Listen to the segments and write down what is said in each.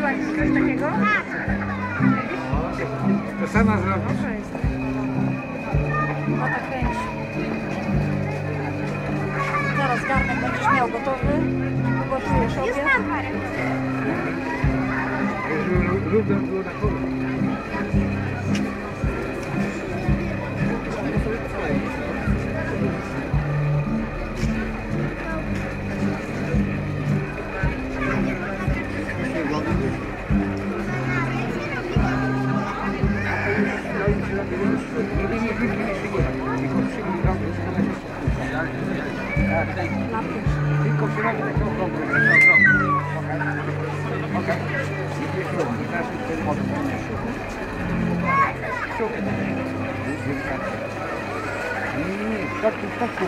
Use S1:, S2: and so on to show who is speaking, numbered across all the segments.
S1: coś takiego?
S2: To sama zrobisz.
S1: No tak kręci. Zaraz garnek będziesz miał gotowy. Ugotujesz obiad.
S3: Już mam parę.
S2: Równo było na kole. Tylko się robi takie okrągłe. Okej. Teraz ten model. Nie, w środku.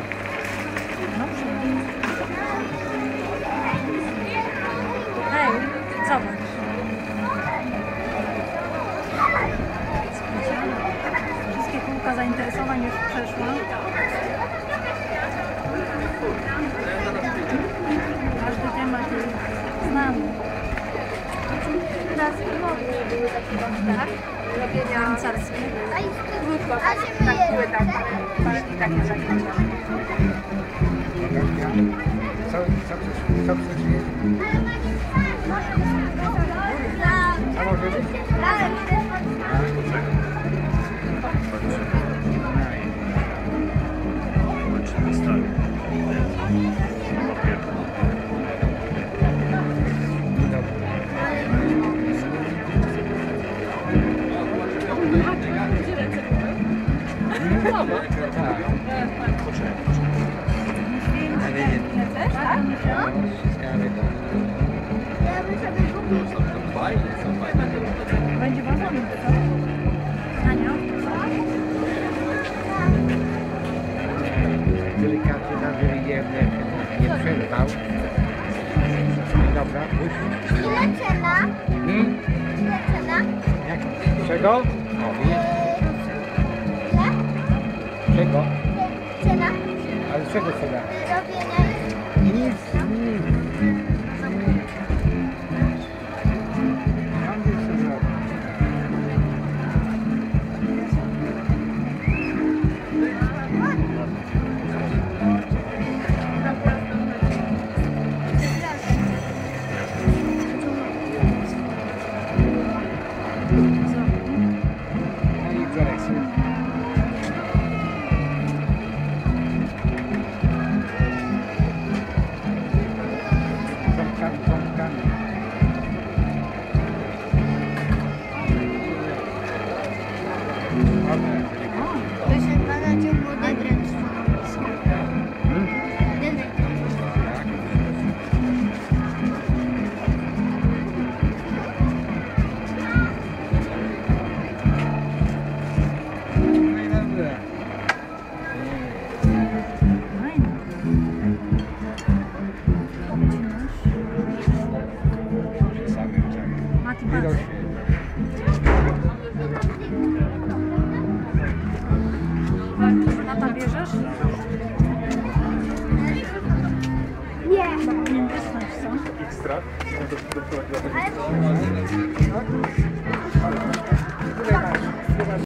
S1: Hej, zobacz. Wszystkie kółka zainteresowań już przeszło. Każdy temat jest znany.
S3: Na filmowie były takie tak?
S1: Robienia carskie.
S3: A się myje
S2: takie zajęcia. Co chcesz jeść? A może być?
S1: Będzie ważony, co? Ania?
S2: Delikatnie nawyjemy, nie przerwał. Dobra, puść.
S3: Ile cena? Ile cena?
S2: Jak? Czego? O, widzisz?
S3: Ile?
S2: Czego?
S3: Cena?
S2: Ale czego cena?
S3: Robienia
S2: Nic. Tam jest cena. No i korekcja. Ząbkami.
S3: Proszę pana, cię odebrać.
S1: Fajne. Mati, patrz. Tata bierzesz?
S3: Nie.
S1: Powinien wysnąć, co?
S2: Ekstra.
S3: Ale